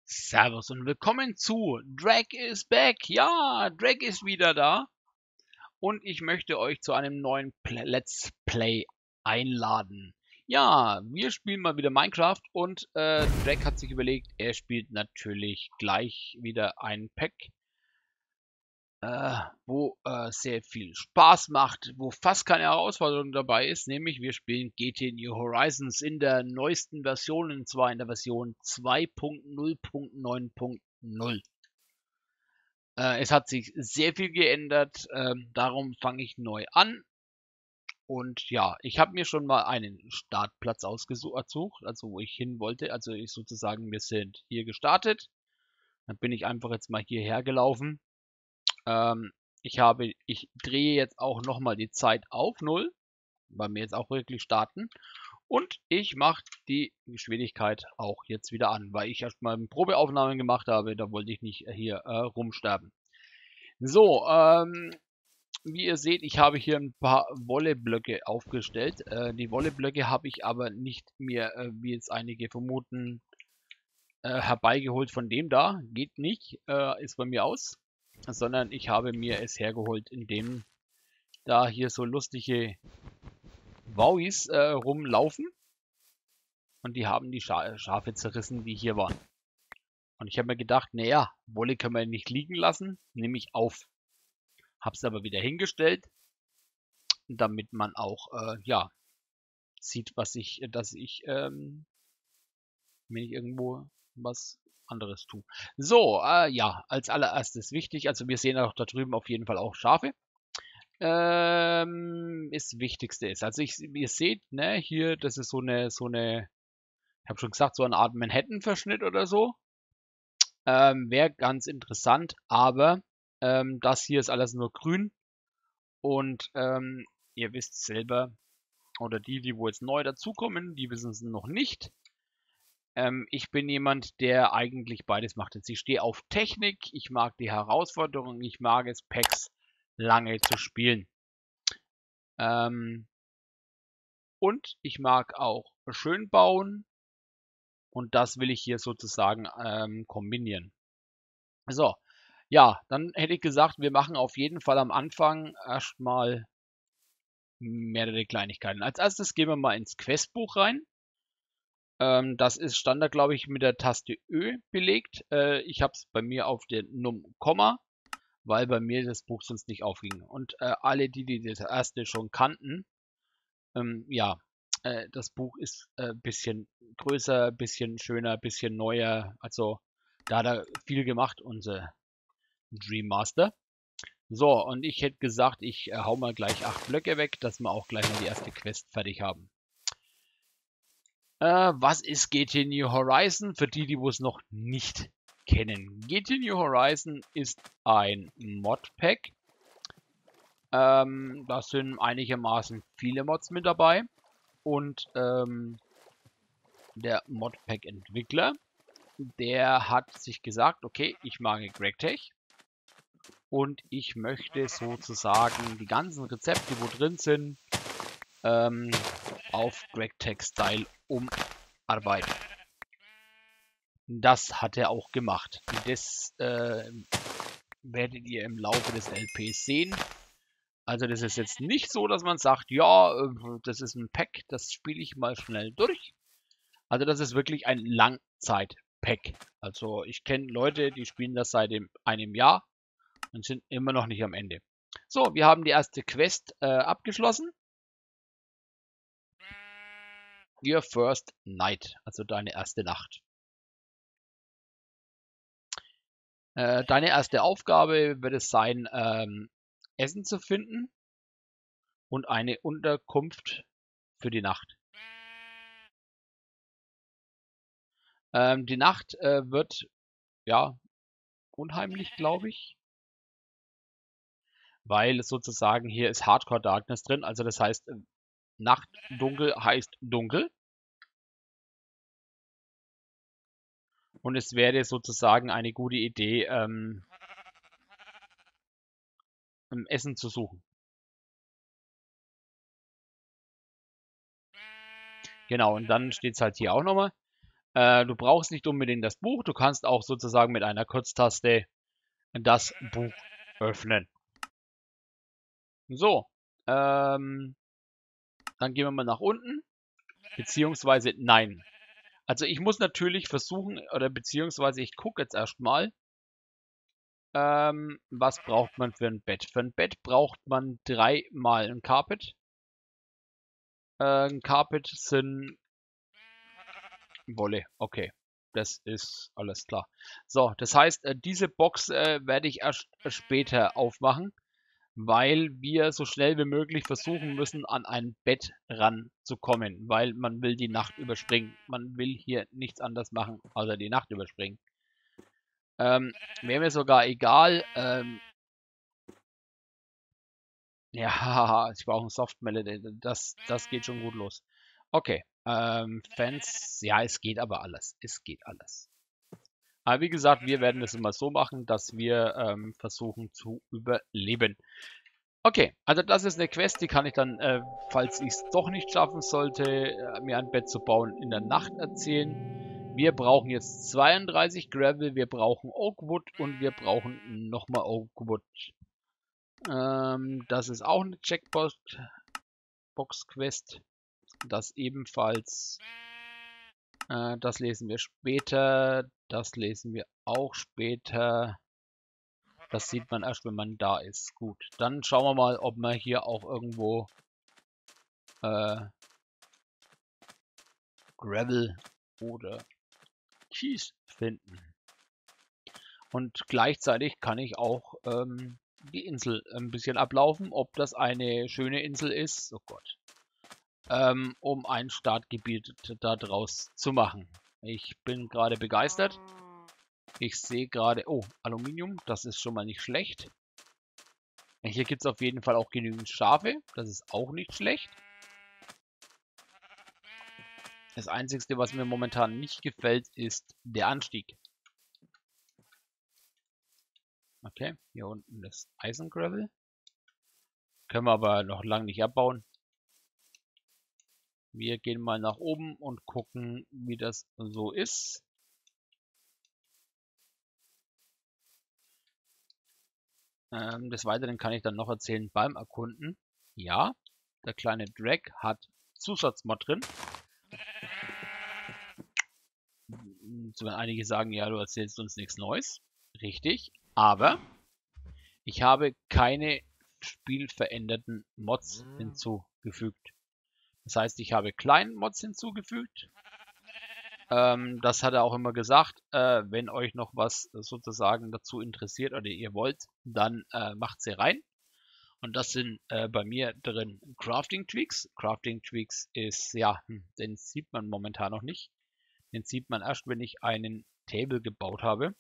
Servus und willkommen zu Drag is Back. Ja, Drag ist wieder da und ich möchte euch zu einem neuen Let's Play einladen. Ja, wir spielen mal wieder Minecraft und Drag hat sich überlegt, er spielt natürlich gleich wieder ein Pack, wo sehr viel Spaß macht, wo fast keine Herausforderung dabei ist, nämlich wir spielen GT New Horizons in der neuesten Version, und zwar in der Version 2.0.9.0. Es hat sich sehr viel geändert, darum fange ich neu an. Und ja, ich habe mir schon mal einen Startplatz ausgesucht, also wo ich hin wollte. Also ich sozusagen, wir sind hier gestartet. Dann bin ich einfach jetzt mal hierher gelaufen. Ähm, ich drehe jetzt auch nochmal die Zeit auf 0, weil wir jetzt auch wirklich starten. Und ich mache die Geschwindigkeit auch jetzt wieder an, weil ich erstmal Probeaufnahmen gemacht habe. Da wollte ich nicht hier rumsterben. So, wie ihr seht, ich habe hier ein paar Wolleblöcke aufgestellt. Die Wolleblöcke habe ich aber nicht mir, wie jetzt einige vermuten, herbeigeholt von dem da. Geht nicht, ist bei mir aus. Sondern ich habe mir es hergeholt, indem da hier so lustige Wauis rumlaufen. Und die haben die Schafe zerrissen, die hier waren. Und ich habe mir gedacht, naja, Wolle können wir nicht liegen lassen, nehme ich auf. Hab's aber wieder hingestellt, damit man auch, ja, sieht, dass ich, wenn ich irgendwo was anderes tue. So, ja, als allererstes wichtig, also wir sehen auch da drüben auf jeden Fall auch Schafe. Das Wichtigste ist, also ihr seht, ne, hier, das ist ich habe schon gesagt, so eine Art Manhattan-Verschnitt oder so. Wäre ganz interessant, aber das hier ist alles nur grün und ihr wisst selber, oder die wo jetzt neu dazukommen, die wissen es noch nicht. Ich bin jemand, der eigentlich beides macht. Jetzt ich stehe auf Technik, ich mag die Herausforderung, ich mag es, Packs lange zu spielen. Und ich mag auch schön bauen und das will ich hier sozusagen kombinieren. So, ja, dann hätte ich gesagt, wir machen auf jeden Fall am Anfang erstmal mehrere Kleinigkeiten. Als erstes gehen wir mal ins Questbuch rein. Das ist Standard, glaube ich, mit der Taste Ö belegt. Ich habe es bei mir auf den Num Komma, weil bei mir das Buch sonst nicht aufging. Und alle, die das erste schon kannten, ja, das Buch ist ein bisschen größer, ein bisschen schöner, ein bisschen neuer. Also da hat er viel gemacht, unser Dream Master. So, und ich hätte gesagt, ich hau mal gleich 8 Blöcke weg, dass wir auch gleich mal die erste Quest fertig haben. Was ist GT New Horizon? Für die wo es noch nicht kennen. GT New Horizon ist ein Modpack. Da sind einigermaßen viele Mods mit dabei. Und der Modpack-Entwickler, der hat sich gesagt, okay, ich mag GregTech. Und ich möchte sozusagen die ganzen Rezepte, wo drin sind, auf GregTech-Style umarbeiten. Das hat er auch gemacht. Das werdet ihr im Laufe des LPs sehen. Also das ist jetzt nicht so, dass man sagt, ja, das ist ein Pack, das spiele ich mal schnell durch. Also das ist wirklich ein Langzeit-Pack. Also ich kenne Leute, die spielen das seit einem Jahr und sind immer noch nicht am Ende. So, wir haben die erste Quest abgeschlossen. Your first night, also deine erste Nacht. Deine erste Aufgabe wird es sein, Essen zu finden und eine Unterkunft für die Nacht. Die Nacht wird, ja, unheimlich, glaube ich, weil sozusagen hier ist Hardcore Darkness drin, also das heißt, Nacht dunkel heißt dunkel. Und es wäre sozusagen eine gute Idee, Essen zu suchen. Genau, und dann steht es halt hier auch nochmal. Du brauchst nicht unbedingt das Buch, du kannst auch sozusagen mit einer Kurztaste das Buch öffnen. So, dann gehen wir mal nach unten, beziehungsweise nein. Also ich muss natürlich versuchen, oder beziehungsweise ich gucke jetzt erstmal, was braucht man für ein Bett? Für ein Bett braucht man 3-mal ein Carpet. Ein Carpet sind Wolle, okay. Das ist alles klar. So, das heißt, diese Box werde ich erst später aufmachen, weil wir so schnell wie möglich versuchen müssen, an ein Bett ranzukommen, weil man will die Nacht überspringen. Man will hier nichts anderes machen, außer die Nacht überspringen. Wäre mir sogar egal. Ja, ich brauche ein Soft Melody. Das geht schon gut los. Okay. Fans, ja, es geht aber alles. Es geht alles. Aber wie gesagt, wir werden es immer so machen, dass wir versuchen zu überleben. Okay, also das ist eine Quest, die kann ich dann, falls ich es doch nicht schaffen sollte, mir ein Bett zu bauen, in der Nacht erzählen. Wir brauchen jetzt 32 Gravel, wir brauchen Oakwood und wir brauchen nochmal Oakwood. Das ist auch eine Checkbox-Quest. Das ebenfalls. Das lesen wir später. Das lesen wir auch später. Das sieht man erst, wenn man da ist. Gut, dann schauen wir mal, ob wir hier auch irgendwo Gravel oder Kies finden. Und gleichzeitig kann ich auch die Insel ein bisschen ablaufen, ob das eine schöne Insel ist. Oh Gott. Um ein Startgebiet daraus zu machen. Ich bin gerade begeistert. Ich sehe gerade, oh, Aluminium, das ist schon mal nicht schlecht. Hier gibt es auf jeden Fall auch genügend Schafe, das ist auch nicht schlecht. Das Einzige, was mir momentan nicht gefällt, ist der Anstieg. Okay, hier unten das Eisengravel. Können wir aber noch lange nicht abbauen. Wir gehen mal nach oben und gucken, wie das so ist. Des Weiteren kann ich dann noch erzählen beim Erkunden. Ja, der kleine Drag hat Zusatzmod drin. So werden einige sagen, ja, du erzählst uns nichts Neues. Richtig, aber ich habe keine spielveränderten Mods hinzugefügt. Das heißt, ich habe kleinen Mods hinzugefügt. Das hat er auch immer gesagt, wenn euch noch was sozusagen dazu interessiert oder ihr wollt, dann macht sie rein. Und das sind bei mir drin Crafting Tweaks. Crafting Tweaks ist, ja, den sieht man momentan noch nicht. Den sieht man erst, wenn ich einen Table gebaut habe.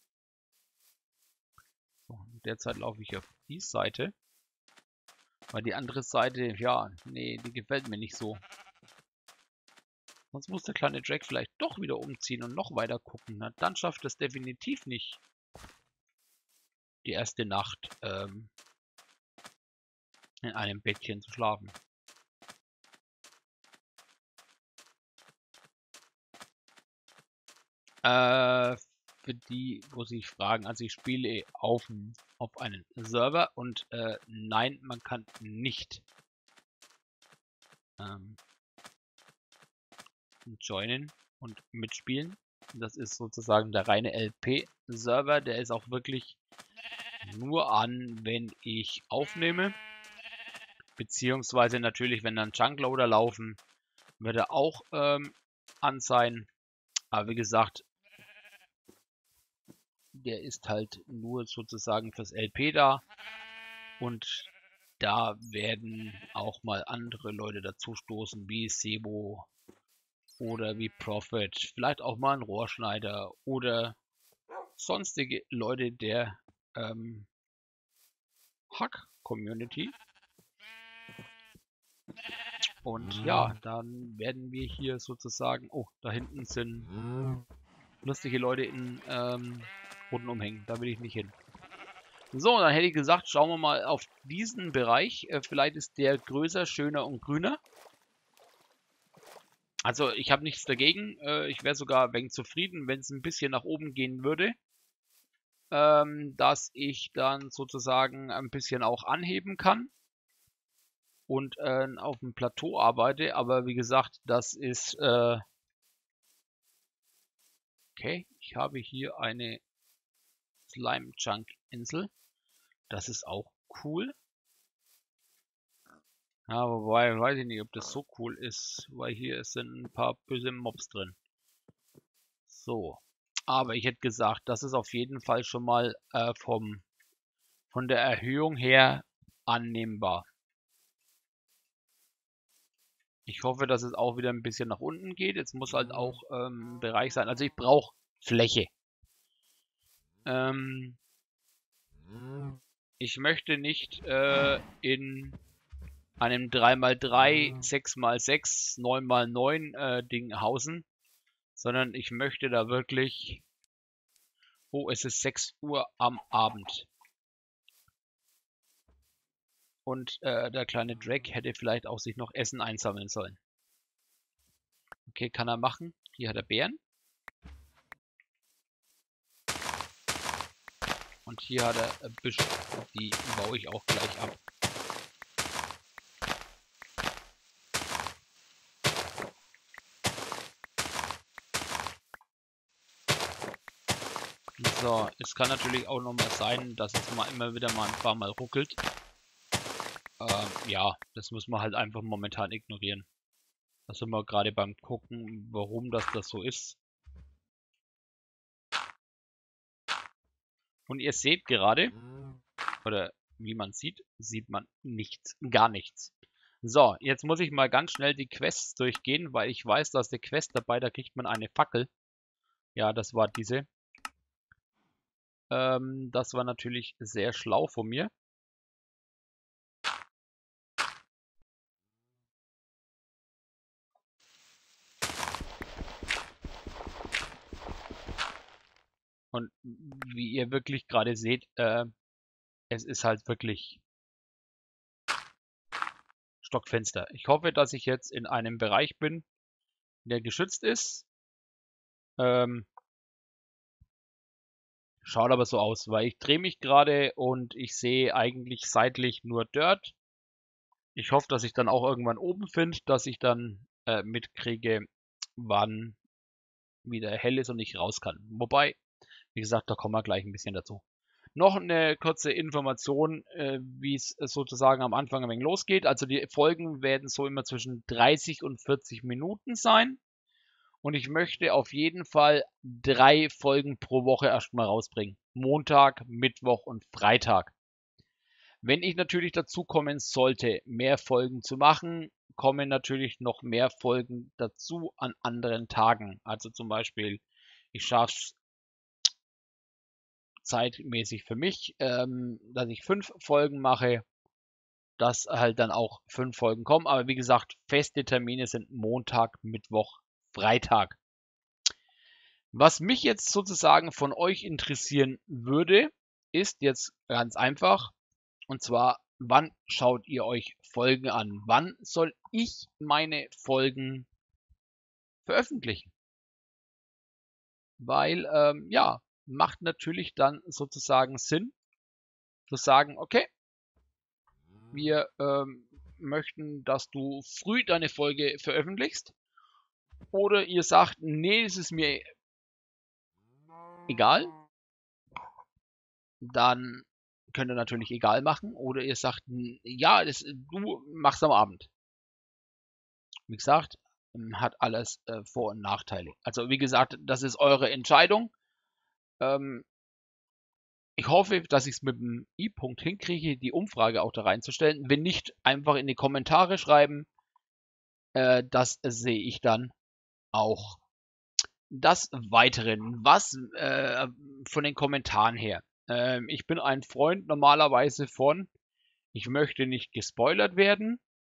So, derzeit laufe ich auf die Seite. Weil die andere Seite, ja, nee, die gefällt mir nicht so. Sonst muss der kleine Drake vielleicht doch wieder umziehen und noch weiter gucken. Na, dann schafft es definitiv nicht, die erste Nacht in einem Bettchen zu schlafen. Für die, wo sich fragen, also ich spiele auf einen Server und nein, man kann nicht joinen und mitspielen. Das ist sozusagen der reine LP-Server, der ist auch wirklich nur an, wenn ich aufnehme. Beziehungsweise natürlich, wenn dann Chunkloader laufen, wird er auch an sein. Aber wie gesagt, der ist halt nur sozusagen fürs LP da. Und da werden auch mal andere Leute dazu stoßen, wie Sebo oder wie Prophet. Vielleicht auch mal ein Rohrschneider oder sonstige Leute der Hack-Community. Und ja, dann werden wir hier sozusagen... Oh, da hinten sind lustige Leute in roten Umhängen. Da will ich nicht hin. So, dann hätte ich gesagt, schauen wir mal auf diesen Bereich. Vielleicht ist der größer, schöner und grüner. Also ich habe nichts dagegen. Ich wäre sogar ein wenig zufrieden, wenn es ein bisschen nach oben gehen würde. Dass ich dann sozusagen ein bisschen auch anheben kann und auf dem Plateau arbeite. Aber wie gesagt, das ist okay. Ich habe hier eine Slime Chunk Insel. Das ist auch cool. Ja, wobei, weiß ich nicht, ob das so cool ist, weil hier sind ein paar böse Mobs drin. So. Aber ich hätte gesagt, das ist auf jeden Fall schon mal von der Erhöhung her annehmbar. Ich hoffe, dass es auch wieder ein bisschen nach unten geht. Jetzt muss halt auch Bereich sein. Also ich brauche Fläche. Ähm, ich möchte nicht in einem 3x3, 6x6, 9x9 Ding hausen, sondern ich möchte da wirklich... Oh, es ist 6 Uhr am Abend. Und der kleine Drake hätte vielleicht auch sich noch Essen einsammeln sollen. Okay, kann er machen. Hier hat er Beeren. Und hier hat er Büsche. Die baue ich auch gleich ab. So, es kann natürlich auch noch mal sein, dass es mal immer wieder mal ein paar Mal ruckelt. Ja, das muss man halt einfach momentan ignorieren. Da sind wir gerade beim Gucken, warum das so ist. Und ihr seht gerade, oder wie man sieht, sieht man nichts, gar nichts. So, jetzt muss ich mal ganz schnell die Quests durchgehen, weil ich weiß, dass der Quest dabei, da kriegt man eine Fackel. Ja, das war diese. Das war natürlich sehr schlau von mir. Und wie ihr wirklich gerade seht, es ist halt wirklich stockfinster. Ich hoffe, dass ich jetzt in einem Bereich bin, der geschützt ist. Ähm, Schaut aber so aus, weil ich drehe mich gerade und ich sehe eigentlich seitlich nur Dirt. Ich hoffe, dass ich dann auch irgendwann oben finde, dass ich dann mitkriege, wann wieder hell ist und ich raus kann. Wobei, wie gesagt, da kommen wir gleich ein bisschen dazu. Noch eine kurze Information, wie es sozusagen am Anfang ein wenig losgeht. Also die Folgen werden so immer zwischen 30 und 40 Minuten sein. Und ich möchte auf jeden Fall 3 Folgen pro Woche erstmal rausbringen. Montag, Mittwoch und Freitag. Wenn ich natürlich dazu kommen sollte, mehr Folgen zu machen, kommen natürlich noch mehr Folgen dazu an anderen Tagen. Also zum Beispiel, ich schaffe es zeitmäßig für mich, dass ich 5 Folgen mache, dass halt dann auch 5 Folgen kommen. Aber wie gesagt, feste Termine sind Montag, Mittwoch, Freitag. Was mich jetzt sozusagen von euch interessieren würde, ist jetzt ganz einfach. Und zwar, wann schaut ihr euch Folgen an? Wann soll ich meine Folgen veröffentlichen? Weil, ja, macht natürlich dann sozusagen Sinn zu sagen, okay, wir möchten, dass du früh deine Folge veröffentlichst. Oder ihr sagt, nee, es ist mir egal. Dann könnt ihr natürlich egal machen. Oder ihr sagt, ja, du machst am Abend. Wie gesagt, hat alles Vor- und Nachteile. Also wie gesagt, das ist eure Entscheidung. Ähm, ich hoffe, dass ich es mit dem I-Punkt hinkriege, die Umfrage auch da reinzustellen. Wenn nicht, einfach in die Kommentare schreiben. Das sehe ich dann auch. Des Weiteren, was von den Kommentaren her. Ich bin ein Freund normalerweise von, ich möchte nicht gespoilert werden.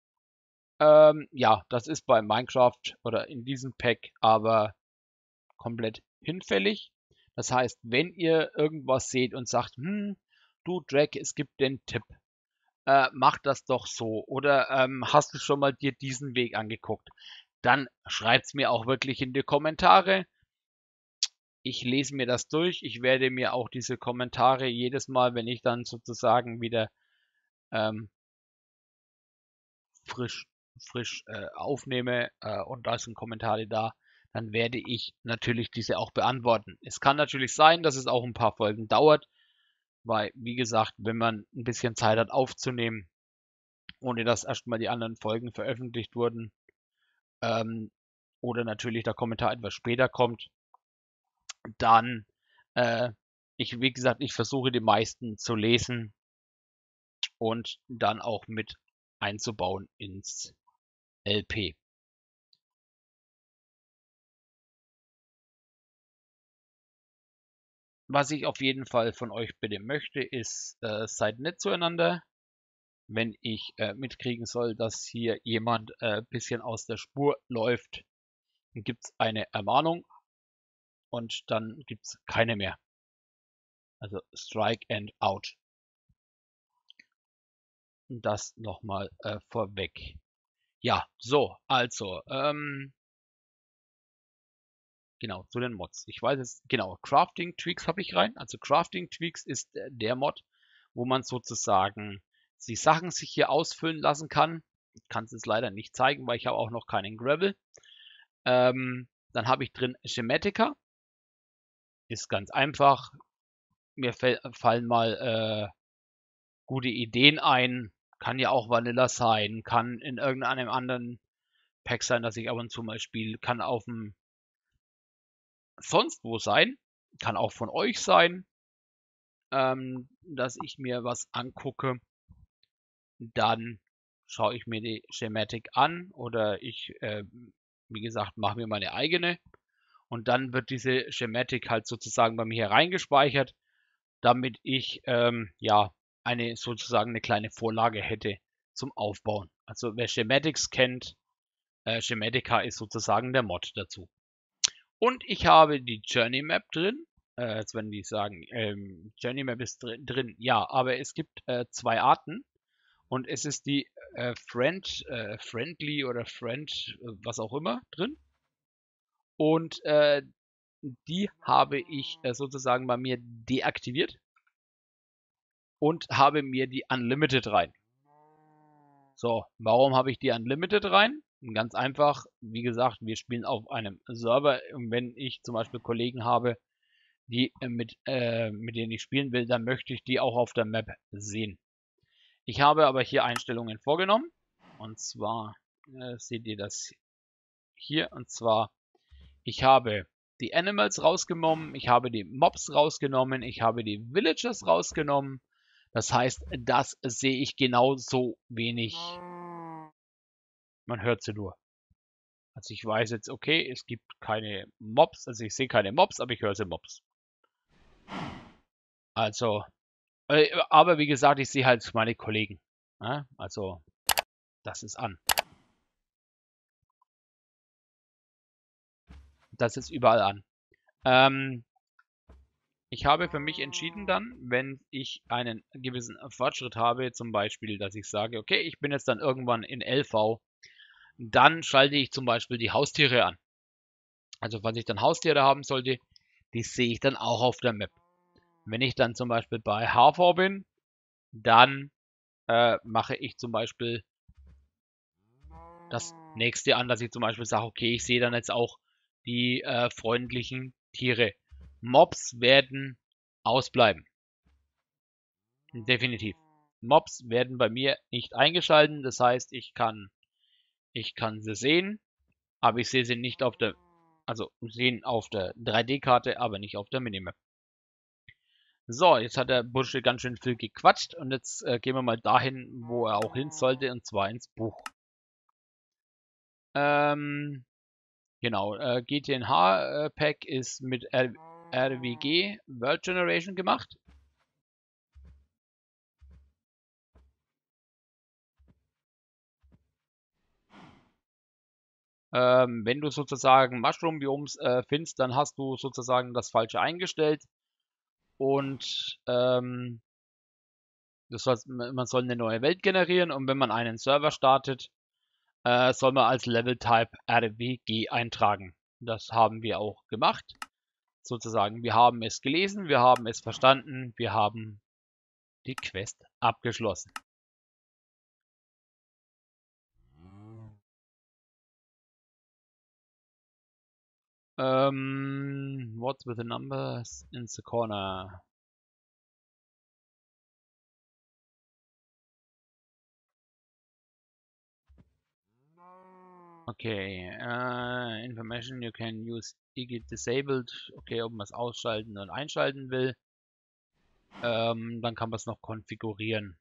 Ja, das ist bei Minecraft oder in diesem Pack aber komplett hinfällig. Das heißt, wenn ihr irgendwas seht und sagt, du Drake, es gibt den Tipp, mach das doch so. Oder hast du schon mal dir diesen Weg angeguckt? dann schreibt es mir auch wirklich in die Kommentare. Ich lese mir das durch. Ich werde mir auch diese Kommentare jedes Mal, wenn ich dann sozusagen wieder ähm, frisch, frisch aufnehme und da sind Kommentare da, dann werde ich natürlich diese auch beantworten. Es kann natürlich sein, dass es auch ein paar Folgen dauert, weil, wie gesagt, wenn man ein bisschen Zeit hat aufzunehmen, ohne dass erstmal die anderen Folgen veröffentlicht wurden, ähm, oder natürlich der Kommentar etwas später kommt, dann, äh, wie gesagt, ich versuche die meisten zu lesen und dann auch mit einzubauen ins LP. Was ich auf jeden Fall von euch bitte möchte, ist, seid nett zueinander. Wenn ich mitkriegen soll, dass hier jemand bisschen aus der Spur läuft, dann gibt es eine Ermahnung und dann gibt es keine mehr. Also Strike and Out. Das nochmal vorweg. Ja, so, also, genau, zu den Mods. Ich weiß es, genau, Crafting Tweaks habe ich rein. Also Crafting Tweaks ist der Mod, wo man sozusagen die Sachen sich hier ausfüllen lassen kann. Ich kann es jetzt leider nicht zeigen, weil ich habe auch noch keinen Gravel. Dann habe ich drin Schematica. Ist ganz einfach. Mir fallen mal gute Ideen ein. Kann ja auch Vanilla sein, kann in irgendeinem anderen Pack sein, das ich ab und zu mal spiele, kann auf dem sonst wo sein, kann auch von euch sein, dass ich mir was angucke. Dann schaue ich mir die Schematik an oder ich, wie gesagt, mache mir meine eigene und dann wird diese Schematik halt sozusagen bei mir hier reingespeichert, damit ich ja sozusagen eine kleine Vorlage hätte zum Aufbauen. Also wer Schematics kennt, Schematica ist sozusagen der Mod dazu. Und ich habe die Journey Map drin. Jetzt werden die sagen, Journey Map ist drin. Ja, aber es gibt zwei Arten. Und es ist die Friendly oder was auch immer drin. Und die habe ich sozusagen bei mir deaktiviert und habe mir die Unlimited rein. So, warum habe ich die Unlimited rein? Ganz einfach, wie gesagt, wir spielen auf einem Server und wenn ich zum Beispiel Kollegen habe, die mit denen ich spielen will, dann möchte ich die auch auf der Map sehen. Ich habe aber hier Einstellungen vorgenommen und zwar seht ihr das hier und zwar ich habe die Animals rausgenommen, ich habe die Mobs rausgenommen, ich habe die Villagers rausgenommen. Das heißt, das sehe ich genauso wenig. Man hört sie nur. Also ich weiß jetzt, okay, es gibt keine Mobs, also ich sehe keine Mobs, aber ich höre sie Mobs. Also, aber wie gesagt, ich sehe halt meine Kollegen. Ja? Also, das ist an. Das ist überall an. Ähm, Ich habe für mich entschieden dann, wenn ich einen gewissen Fortschritt habe, zum Beispiel, dass ich sage, okay, ich bin jetzt dann irgendwann in LV, dann schalte ich zum Beispiel die Haustiere an. Also falls ich dann Haustiere haben sollte, die sehe ich dann auch auf der Map. Wenn ich dann zum Beispiel bei HV bin, dann mache ich zum Beispiel das nächste an, dass ich zum Beispiel sage, okay, ich sehe dann jetzt auch die freundlichen Tiere. Mobs werden ausbleiben. Definitiv. Mobs werden bei mir nicht eingeschalten. Das heißt, ich kann sie sehen, aber ich sehe sie nicht auf der, also sehen auf der 3D-Karte, aber nicht auf der Minimap. So, jetzt hat der Bursche ganz schön viel gequatscht und jetzt gehen wir mal dahin, wo er auch hin sollte, und zwar ins Buch. Ähm, genau, GTNH-Pack ist mit RWG World Generation gemacht. Wenn du sozusagen Mushroom-Bioms findest, dann hast du sozusagen das Falsche eingestellt und man soll eine neue Welt generieren und wenn man einen Server startet, soll man als Level Type RWG eintragen. Das haben wir auch gemacht. Sozusagen, wir haben es gelesen, wir haben es verstanden, wir haben die Quest abgeschlossen. What's with the numbers in the corner? Okay, Information you can use IGIT disabled. Okay, ob man es ausschalten und einschalten will. Dann kann man es noch konfigurieren.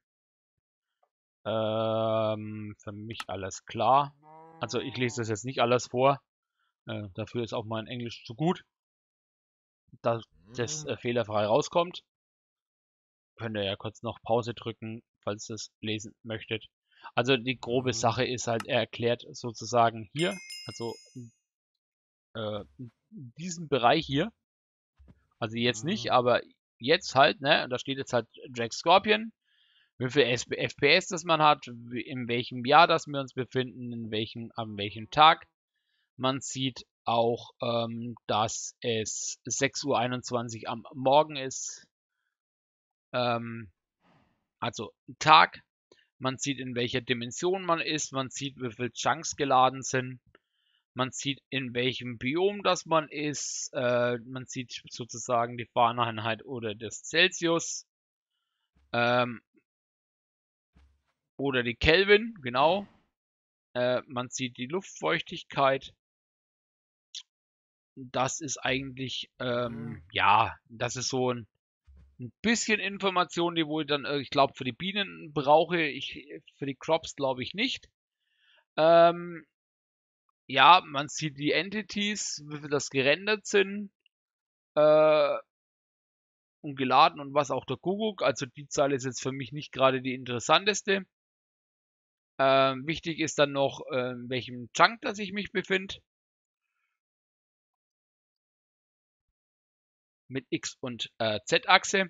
Für mich alles klar. Also ich lese das jetzt nicht alles vor. Dafür ist auch mein Englisch zu gut, dass das fehlerfrei rauskommt. Könnt ihr ja kurz noch Pause drücken, falls ihr es lesen möchtet. Also die grobe Sache ist halt, er erklärt sozusagen hier, also in diesem Bereich hier, also jetzt nicht, aber jetzt halt, ne, da steht jetzt halt Jack Scorpion, wie viel FPS das man hat, in welchem Jahr das wir uns befinden, an welchem Tag. Man sieht auch, dass es 6:21 Uhr am Morgen ist, also Tag. Man sieht, in welcher Dimension man ist, man sieht, wie viele Chunks geladen sind, man sieht, in welchem Biom das man ist, man sieht sozusagen die Fahrenheit oder das Celsius, oder die Kelvin, genau. Man sieht die Luftfeuchtigkeit. Das ist eigentlich, ja, das ist so ein bisschen Information, die wohl dann, ich glaube, für die Bienen brauche ich, für die Crops glaube ich nicht. Ja, man sieht die Entities, wie viel das gerendert sind und geladen und was auch der Kuckuck. Also die Zahl ist jetzt für mich nicht gerade die interessanteste. Wichtig ist dann noch, in welchem Chunk das ich mich befinde. Mit X- und Z-Achse.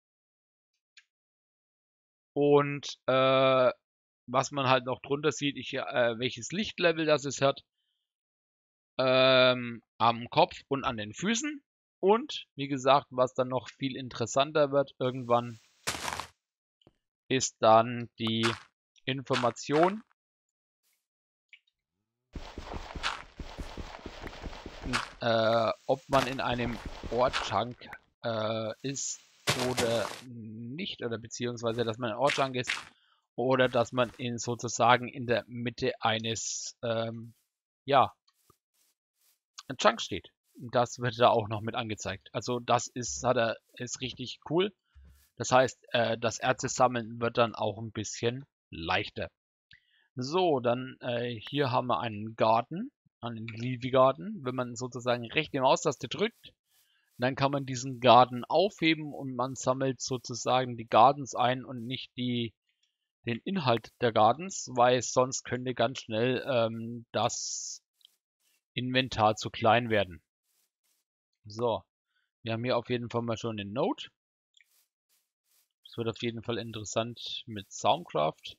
Und was man halt noch drunter sieht, welches Lichtlevel das es hat. Am Kopf und an den Füßen. Und wie gesagt, was dann noch viel interessanter wird irgendwann, ist dann die Information, ob man in einem Ort-Chunk ist oder nicht, oder beziehungsweise, dass man ein Ort-Chunk ist oder dass man sozusagen in der Mitte eines, ja, ein Chunk steht. Das wird da auch noch mit angezeigt. Also das ist richtig cool. Das heißt, das Erze sammeln wird dann auch ein bisschen leichter. So, dann hier haben wir einen Garten, einen Leafy Garden. Wenn man sozusagen rechte Maustaste drückt, dann kann man diesen Garten aufheben und man sammelt sozusagen die Gardens ein und nicht den Inhalt der Gardens, weil sonst könnte ganz schnell das Inventar zu klein werden. So, wir haben hier auf jeden Fall mal schon den Node. Das wird auf jeden Fall interessant mit Soundcraft.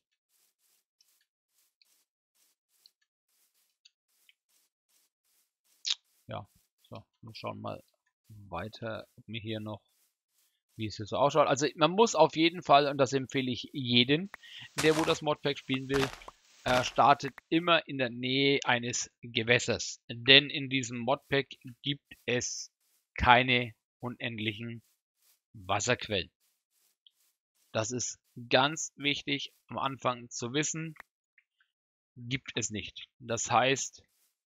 Ja, so, wir schauen mal weiter, ob mir hier noch, wie es hier so ausschaut. Also man muss auf jeden Fall, und das empfehle ich jedem, der wo das Modpack spielen will, startet immer in der Nähe eines Gewässers. Denn in diesem Modpack gibt es keine unendlichen Wasserquellen. Das ist ganz wichtig am Anfang zu wissen, gibt es nicht. Das heißt,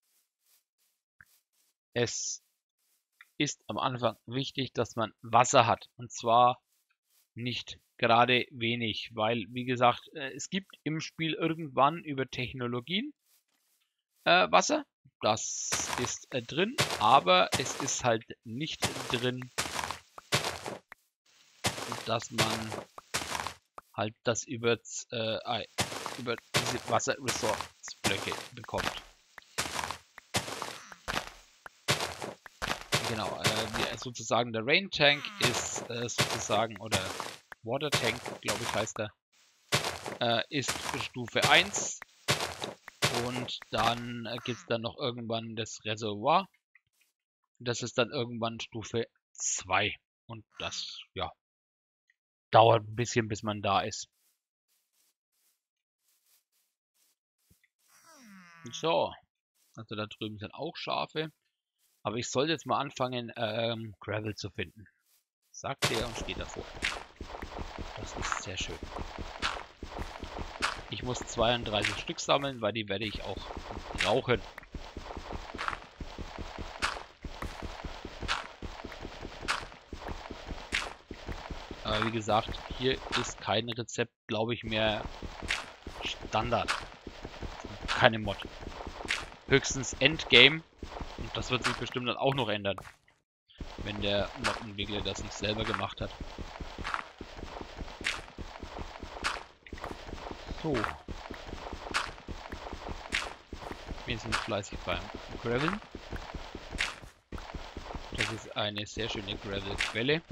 es ist am Anfang wichtig, dass man Wasser hat. Und zwar nicht gerade wenig, weil, wie gesagt, es gibt im Spiel irgendwann über Technologien Wasser. Das ist drin, aber es ist halt nicht drin, dass man halt das über diese Wasser-Resource-Blöcke bekommt. Genau, sozusagen der Rain Tank ist sozusagen, oder Water Tank, glaube ich heißt er, ist Stufe 1. Und dann gibt es dann noch irgendwann das Reservoir. Das ist dann irgendwann Stufe 2. Und das, ja, dauert ein bisschen, bis man da ist. So, also da drüben sind auch Schafe. Aber ich sollte jetzt mal anfangen, Gravel zu finden. Sagt er und steht davor. Das ist sehr schön. Ich muss 32 Stück sammeln, weil die werde ich auch brauchen. Aber wie gesagt, hier ist kein Rezept, glaube ich, mehr Standard. Keine Mod. Höchstens Endgame. Und das wird sich bestimmt dann auch noch ändern. Wenn der Mod-Entwickler das nicht selber gemacht hat. So. Wir sind fleißig beim Graveln. Das ist eine sehr schöne Gravel-Quelle.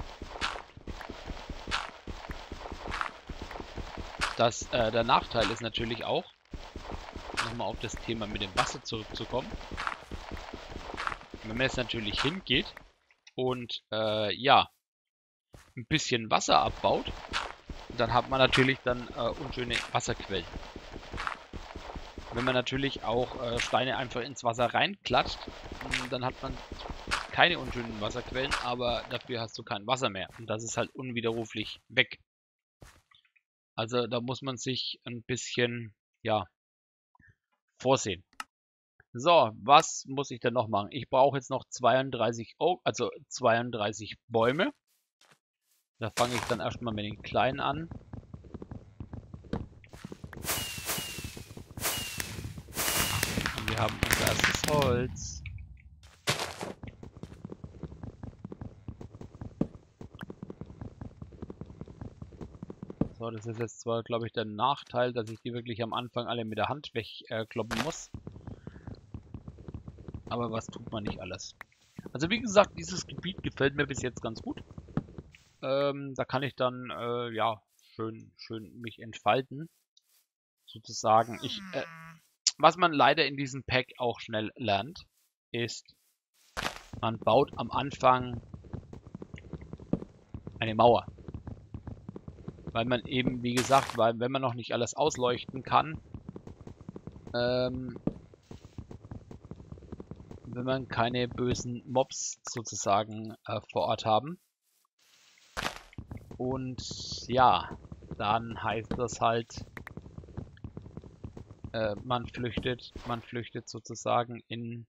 Der Nachteil ist natürlich auch, nochmal auf das Thema mit dem Wasser zurückzukommen. Wenn man jetzt natürlich hingeht und ja, ein bisschen Wasser abbaut, dann hat man natürlich dann unschöne Wasserquellen. Wenn man natürlich auch Steine einfach ins Wasser reinklatscht, dann hat man keine unschönen Wasserquellen, aber dafür hast du kein Wasser mehr. Und das ist halt unwiderruflich weg. Also da muss man sich ein bisschen, ja, vorsehen. So, was muss ich denn noch machen? Ich brauche jetzt noch 32 Oak, also 32 Bäume. Da fange ich dann erstmal mit den kleinen an. Und wir haben unser erstes Holz. So, das ist jetzt zwar, glaube ich, der Nachteil, dass ich die wirklich am Anfang alle mit der Hand wegkloppen muss. Aber was tut man nicht alles? Also wie gesagt, dieses Gebiet gefällt mir bis jetzt ganz gut. Da kann ich dann, ja, schön mich entfalten. Sozusagen. Was man leider in diesem Pack auch schnell lernt, ist, man baut am Anfang eine Mauer. Weil man eben, wie gesagt, wenn man noch nicht alles ausleuchten kann, wenn man keine bösen Mobs sozusagen vor Ort haben. Und ja, dann heißt das halt, man flüchtet sozusagen in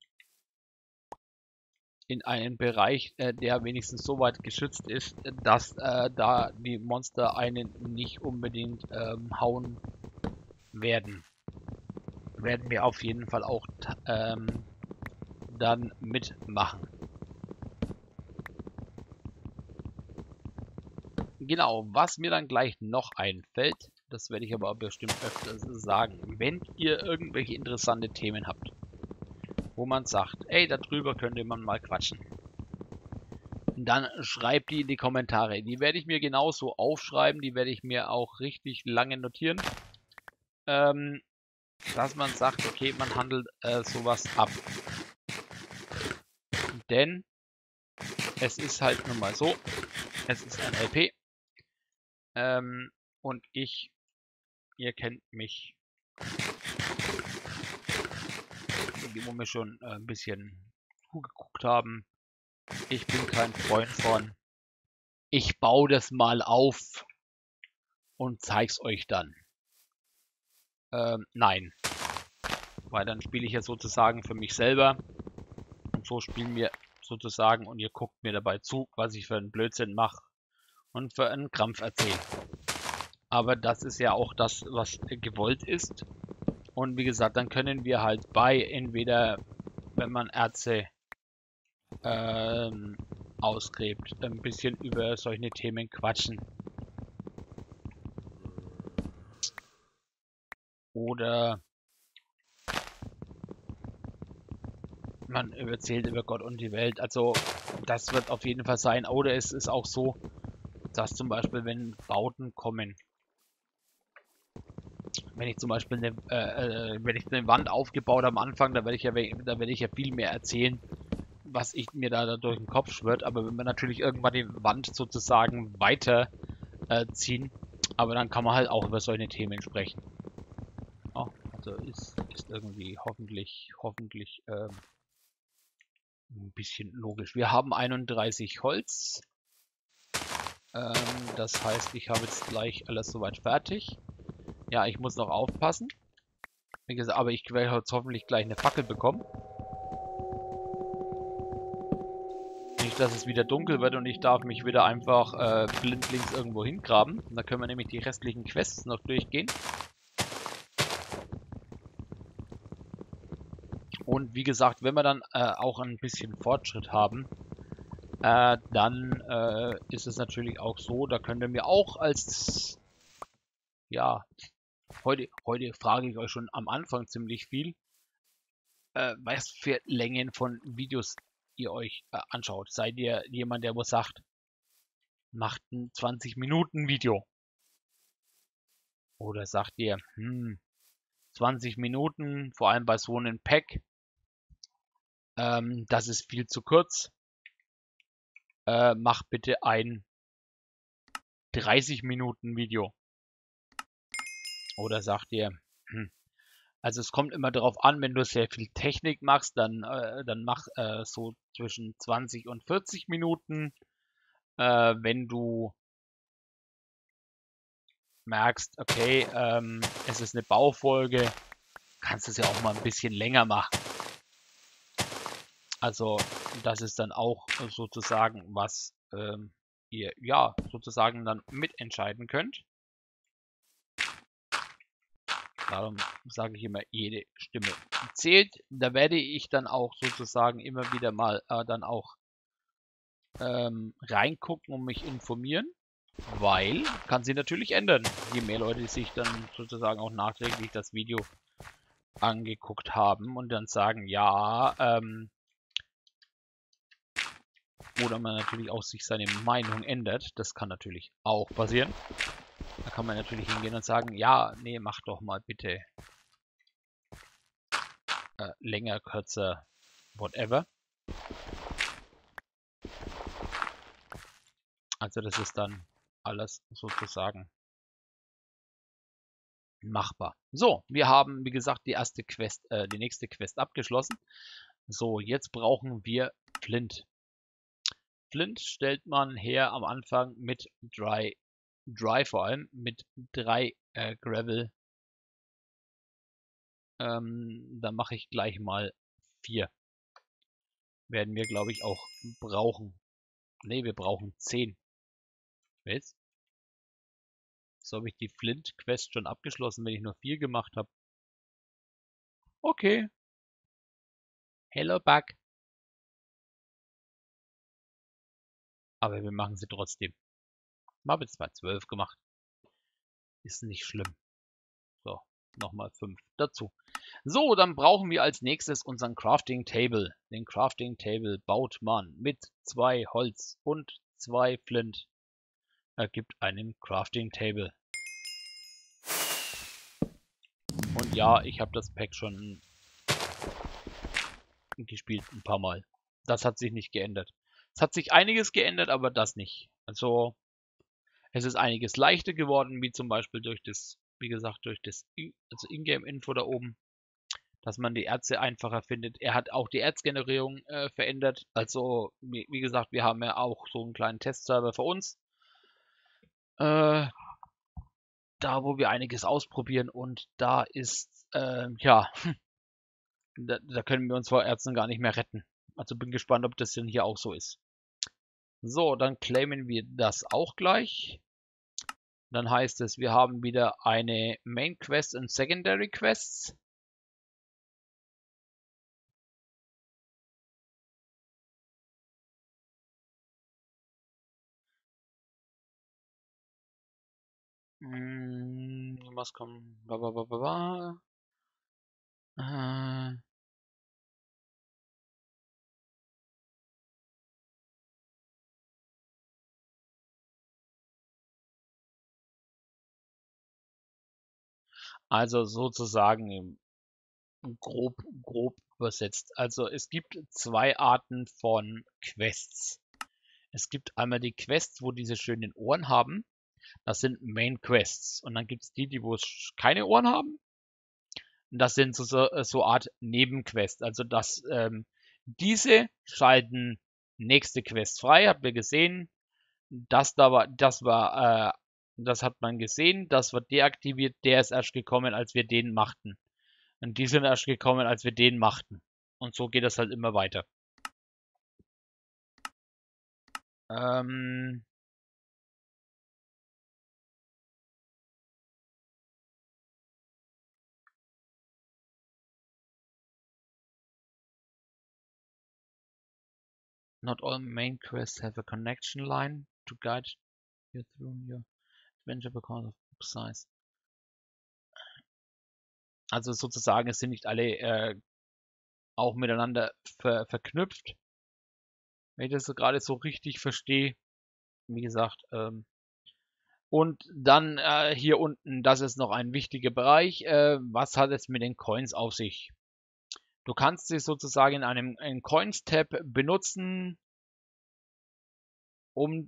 einen Bereich, der wenigstens so weit geschützt ist, dass da die Monster einen nicht unbedingt hauen werden. Werden wir auf jeden Fall auch dann mitmachen. Genau, was mir dann gleich noch einfällt, das werde ich aber bestimmt öfters sagen, wenn ihr irgendwelche interessante Themen habt, wo man sagt, ey, darüber könnte man mal quatschen, dann schreibt die in die Kommentare. Die werde ich mir genauso aufschreiben, die werde ich mir auch richtig lange notieren, dass man sagt, okay, man handelt sowas ab. Denn es ist halt nun mal so, es ist ein LP. Und ihr kennt mich, die wo wir schon ein bisschen zugeguckt haben. Ich bin kein Freund von, ich baue das mal auf und zeig's euch dann. Nein. Weil dann spiele ich ja sozusagen für mich selber. Und so spielen wir sozusagen und ihr guckt mir dabei zu, was ich für einen Blödsinn mache und für einen Krampf erzähle. Aber das ist ja auch das, was gewollt ist. Und wie gesagt, dann können wir halt entweder, wenn man Erze ausgräbt, ein bisschen über solche Themen quatschen. Oder man erzählt über Gott und die Welt. Also das wird auf jeden Fall sein. Oder es ist auch so, dass zum Beispiel, wenn Bauten kommen, wenn ich zum Beispiel wenn ich eine Wand aufgebaut am Anfang, da werde ich ja viel mehr erzählen, was ich mir da durch den Kopf schwirrt. Aber wenn wir natürlich irgendwann die Wand sozusagen weiter ziehen, aber dann kann man halt auch über solche Themen sprechen. Oh, also ist irgendwie hoffentlich ein bisschen logisch. Wir haben 31 Holz. Ähm, Das heißt, ich habe jetzt gleich alles soweit fertig. Ja, ich muss noch aufpassen. Wie gesagt, aber ich werde jetzt hoffentlich gleich eine Fackel bekommen. Nicht, dass es wieder dunkel wird und ich darf mich wieder einfach blindlings irgendwo hingraben. Und dann können wir nämlich die restlichen Quests noch durchgehen. Und wie gesagt, wenn wir dann auch ein bisschen Fortschritt haben, dann ist es natürlich auch so, da könnt ihr mir auch als, ja, heute frage ich euch schon am Anfang ziemlich viel, was für Längen von Videos ihr euch anschaut. Seid ihr jemand, der wo sagt, macht ein 20 Minuten Video? Oder sagt ihr, 20 Minuten, vor allem bei so einem Pack, das ist viel zu kurz. Mach bitte ein 30 Minuten Video. Oder sagt ihr, also es kommt immer darauf an, wenn du sehr viel Technik machst, dann mach so zwischen 20 und 40 Minuten. Wenn du merkst, okay, es ist eine Baufolge, kannst du es ja auch mal ein bisschen länger machen. Also das ist dann auch sozusagen, was ihr ja sozusagen dann mitentscheiden könnt. Darum sage ich immer, jede Stimme zählt. Da werde ich dann auch sozusagen immer wieder mal dann auch reingucken und mich informieren, weil kann sich natürlich ändern. Je mehr Leute sich dann sozusagen auch nachträglich das Video angeguckt haben und dann sagen, ja, oder man natürlich auch sich seine Meinung ändert. Das kann natürlich auch passieren. Da kann man natürlich hingehen und sagen, ja, nee, mach doch mal bitte länger, kürzer, whatever. Also das ist dann alles sozusagen machbar. So, wir haben, wie gesagt, die nächste Quest abgeschlossen. So, jetzt brauchen wir Flint. Flint stellt man her am Anfang mit Dry vor allem, mit 3 Gravel. Dann mache ich gleich mal 4. Werden wir, glaube ich, auch brauchen. Ne, wir brauchen 10. Jetzt? So habe ich die Flint-Quest schon abgeschlossen, wenn ich nur 4 gemacht habe. Okay. Hello, Bug. Aber wir machen sie trotzdem. Ich habe jetzt mal 12 gemacht. Ist nicht schlimm. So, nochmal 5 dazu. So, dann brauchen wir als nächstes unseren Crafting Table. Den Crafting Table baut man mit 2 Holz und 2 Flint. Ergibt einen Crafting Table. Und ja, ich habe das Pack schon gespielt ein paar Mal. Das hat sich nicht geändert. Es hat sich einiges geändert, aber das nicht. Also, es ist einiges leichter geworden, wie zum Beispiel durch das, wie gesagt, durch das also Ingame-Info da oben, dass man die Erze einfacher findet. Er hat auch die Erzgenerierung verändert. Also, wie gesagt, wir haben ja auch so einen kleinen Testserver für uns. Äh, Da, wo wir einiges ausprobieren und da ist, ja, da können wir uns vor Ärzten gar nicht mehr retten. Also bin gespannt, ob das denn hier auch so ist. So, dann claimen wir das auch gleich. Dann heißt es, wir haben wieder eine Main Quest und Secondary Quests. Was kommt? Äh, Also sozusagen grob übersetzt. Also es gibt zwei Arten von Quests. Es gibt einmal die Quests, wo diese schönen Ohren haben. Das sind Main Quests. Und dann gibt es die, wo keine Ohren haben. Und das sind so Art Nebenquests. Also diese schalten nächste Quest frei. Habt ihr gesehen? Das hat man gesehen. Das wird deaktiviert. Der ist erst gekommen, als wir den machten. Und die sind erst gekommen, als wir den machten. Und so geht das halt immer weiter. Ähm, Not all main quests have a connection line to guide you through your adventure because of book size. Also sozusagen, es sind nicht alle auch miteinander verknüpft. Wenn ich das so gerade so richtig verstehe. Wie gesagt, und dann hier unten, das ist noch ein wichtiger Bereich. Was hat es mit den Coins auf sich? Du kannst sie sozusagen in einem Coins-Tab benutzen, um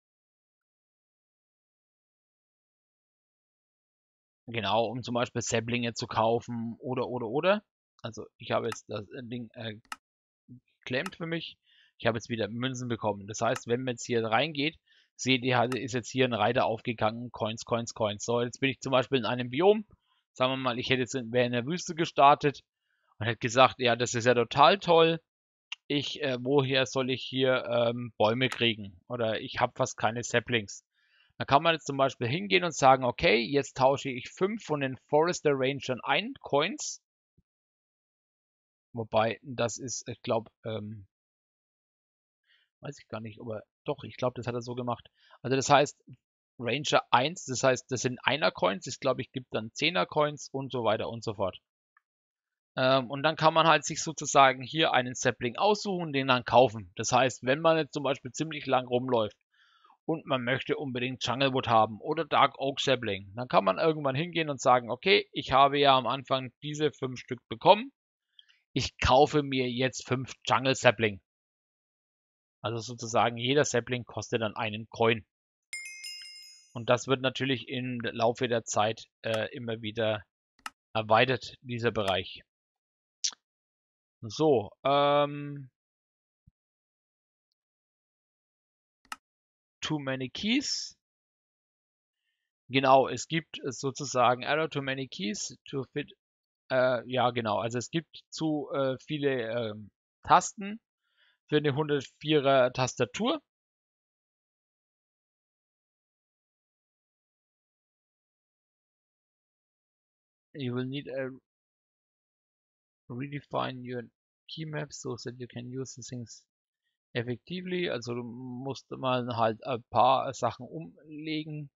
zum Beispiel Sapplinge zu kaufen oder. Also ich habe jetzt das Ding geclaimed für mich. Ich habe jetzt wieder Münzen bekommen. Das heißt, wenn man jetzt hier reingeht, seht ihr, ist jetzt hier ein Reiter aufgegangen. Coins, Coins, Coins. So, jetzt bin ich zum Beispiel in einem Biom. Sagen wir mal, wäre in der Wüste gestartet und hätte gesagt, ja, das ist ja total toll. Woher soll ich hier Bäume kriegen? Oder ich habe fast keine Saplings. Da kann man jetzt zum Beispiel hingehen und sagen, okay, jetzt tausche ich 5 von den Forester Rangern ein, Coins. Wobei, das ist, ich glaube, weiß ich gar nicht, aber doch, ich glaube, das hat er so gemacht. Also das heißt, Ranger 1, das heißt, das sind Einer-Coins, ich glaube, ich gibt dann 10er-Coins und so weiter und so fort. Und dann kann man halt sich sozusagen hier einen Sapling aussuchen, den dann kaufen. Das heißt, wenn man jetzt zum Beispiel ziemlich lang rumläuft und man möchte unbedingt Junglewood haben oder Dark Oak Sapling, dann kann man irgendwann hingehen und sagen, okay, ich habe ja am Anfang diese 5 Stück bekommen. Ich kaufe mir jetzt 5 Jungle Sapling. Also sozusagen jeder Sapling kostet dann einen Coin. Und das wird natürlich im Laufe der Zeit immer wieder erweitert, dieser Bereich. So, Too Many Keys. Genau, es gibt sozusagen Error Too Many Keys to fit. Ja, genau. Also es gibt zu viele Tasten für eine 104er Tastatur. You will need a redefine your key map so that you can use the things effectively. Also du musst mal halt ein paar Sachen umlegen.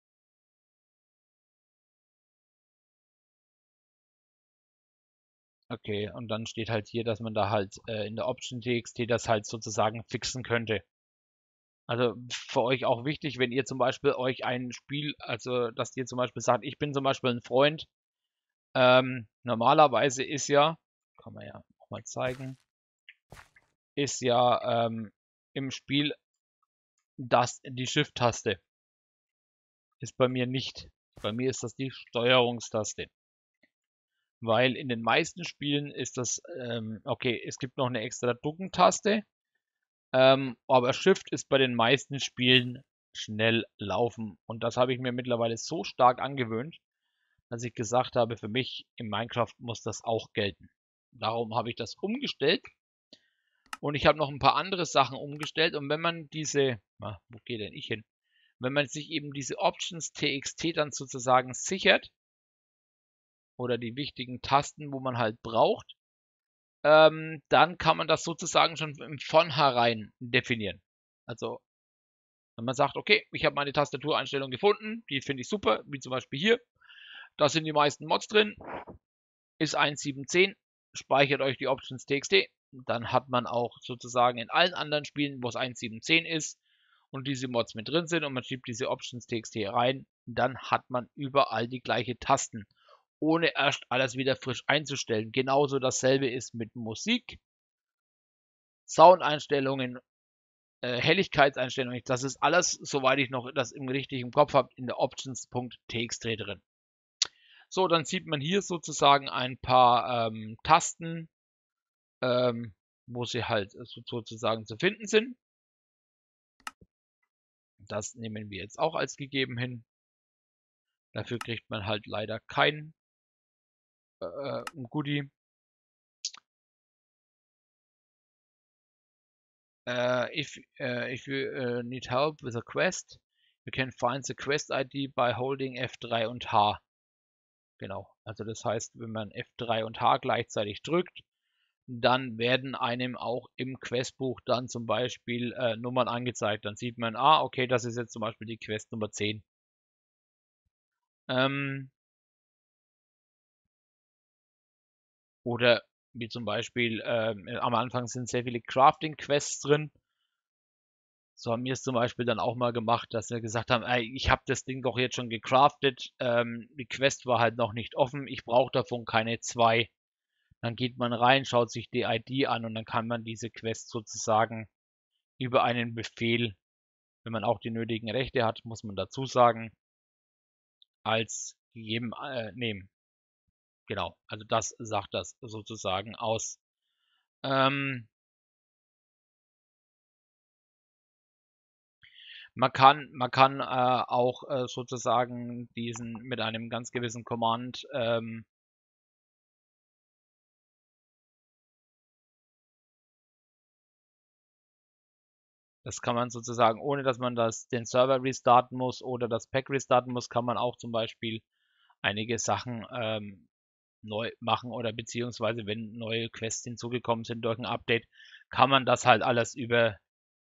Okay, und dann steht halt hier, dass man da halt in der Option.txt das halt sozusagen fixen könnte. Also für euch auch wichtig, wenn ihr zum Beispiel euch ein Spiel, also dass ihr zum Beispiel sagt, ich bin zum Beispiel ein Freund. Normalerweise ist ja, kann man ja auch mal zeigen, ist ja im Spiel die Shift-Taste. Ist bei mir nicht. Bei mir ist das die Steuerungstaste. Weil in den meisten Spielen ist das, okay, es gibt noch eine extra Druckentaste, aber Shift ist bei den meisten Spielen schnell laufen. Und das habe ich mir mittlerweile so stark angewöhnt, dass ich gesagt habe, für mich in Minecraft muss das auch gelten. Darum habe ich das umgestellt. Und ich habe noch ein paar andere Sachen umgestellt. Und wenn man wo geht denn ich hin? Wenn man sich eben diese Options TXT dann sozusagen sichert, oder die wichtigen Tasten, wo man halt braucht, dann kann man das sozusagen schon im Vornherein definieren. Also, wenn man sagt, okay, ich habe meine Tastatureinstellung gefunden, die finde ich super, wie zum Beispiel hier, da sind die meisten Mods drin, ist 1.7.10, speichert euch die Options.txt, dann hat man auch sozusagen in allen anderen Spielen, wo es 1.7.10 ist und diese Mods mit drin sind und man schiebt diese Options.txt rein, dann hat man überall die gleiche Tasten. ohne erst alles wieder frisch einzustellen. Genauso dasselbe ist mit Musik, Soundeinstellungen, Helligkeitseinstellungen. Das ist alles, soweit ich noch das im richtigen Kopf habe, in der Options.txt drin. So, dann sieht man hier sozusagen ein paar Tasten, wo sie halt sozusagen zu finden sind. Das nehmen wir jetzt auch als gegeben hin. Dafür kriegt man halt leider kein Goodie. If you need help with a quest, you can find the quest ID by holding F3 und H. Genau, also das heißt, wenn man F3 und H gleichzeitig drückt, dann werden einem auch im Questbuch dann zum Beispiel Nummern angezeigt. Dann sieht man, okay, das ist jetzt zum Beispiel die Quest Nummer 10. Oder wie zum Beispiel, am Anfang sind sehr viele Crafting-Quests drin. So haben wir es zum Beispiel dann auch mal gemacht, dass wir gesagt haben, ey, ich habe das Ding doch jetzt schon gecraftet, die Quest war halt noch nicht offen, ich brauche davon keine 2. Dann geht man rein, schaut sich die ID an und dann kann man diese Quest sozusagen über einen Befehl, wenn man auch die nötigen Rechte hat, muss man dazu sagen, als gegeben nehmen. Genau, also das sagt das sozusagen aus. Man kann auch sozusagen diesen mit einem ganz gewissen Command das kann man sozusagen, ohne dass man den Server restarten muss oder das Pack restarten muss, kann man auch zum Beispiel einige Sachen neu machen oder beziehungsweise wenn neue Quests hinzugekommen sind durch ein Update, kann man das halt alles über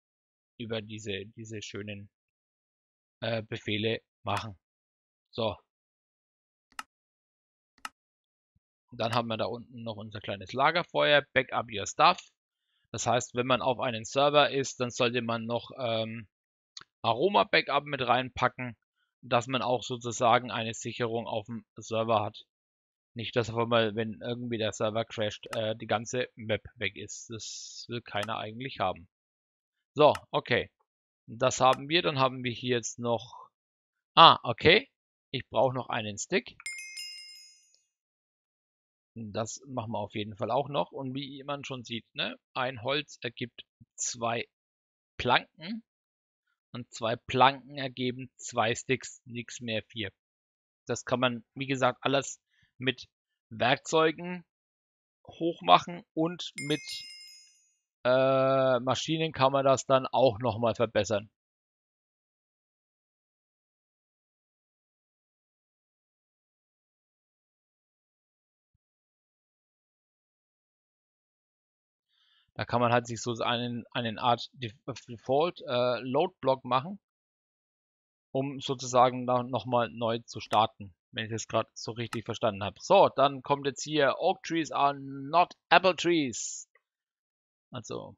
diese schönen Befehle machen. So. Und dann haben wir da unten noch unser kleines Lagerfeuer, Backup Your Stuff. Das heißt, wenn man auf einem Server ist, dann sollte man noch Aroma-Backup mit reinpacken, dass man auch sozusagen eine Sicherung auf dem Server hat. Nicht, dass auf einmal, wenn irgendwie der Server crasht, die ganze Map weg ist. Das will keiner eigentlich haben. So, okay. Das haben wir. Dann haben wir hier jetzt noch... okay. Ich brauche noch einen Stick. Das machen wir auf jeden Fall auch noch. Und wie man schon sieht, ne, ein Holz ergibt 2 Planken. Und 2 Planken ergeben 2 Sticks, nichts mehr 4. Das kann man, wie gesagt, alles mit Werkzeugen hochmachen und mit Maschinen kann man das dann auch nochmal verbessern. Da kann man halt sich so einen Art Default Load Block machen, um sozusagen nochmal neu zu starten, wenn ich das gerade so richtig verstanden habe. So, dann kommt jetzt hier Oak Trees are not apple trees. Also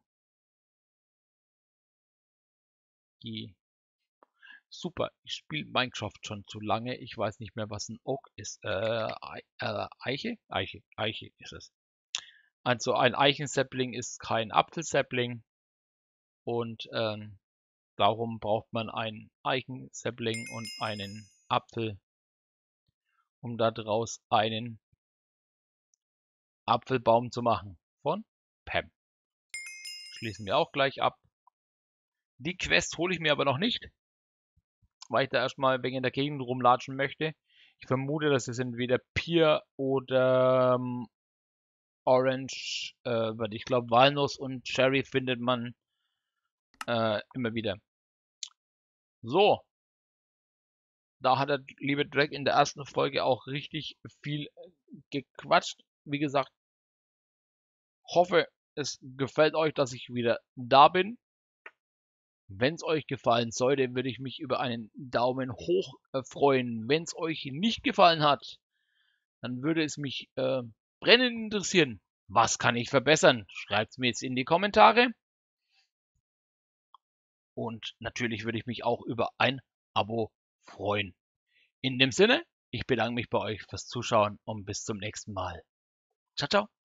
die super. Ich spiele Minecraft schon zu lange. Ich weiß nicht mehr, was ein Oak ist. Eiche? Eiche ist es. Also ein Eichensapling ist kein Apfelsapling und darum braucht man ein Eichensapling und einen Apfel, um daraus einen Apfelbaum zu machen. Von Pam. Schließen wir auch gleich ab. Die Quest hole ich mir aber noch nicht, weil ich da erstmal wegen in der Gegend rumlatschen möchte. Ich vermute, dass es entweder Pier oder Orange, weil ich glaube Walnuss und Cherry findet man immer wieder. So, da hat der liebe Drake in der ersten Folge auch richtig viel gequatscht. Wie gesagt, hoffe, es gefällt euch, dass ich wieder da bin. Wenn es euch gefallen sollte, würde ich mich über einen Daumen hoch freuen. Wenn es euch nicht gefallen hat, dann würde es mich brennend interessieren. Was kann ich verbessern? Schreibt es mir jetzt in die Kommentare. Und natürlich würde ich mich auch über ein Abo freuen. In dem Sinne, Ich bedanke mich bei euch fürs Zuschauen und bis zum nächsten Mal. Ciao, ciao.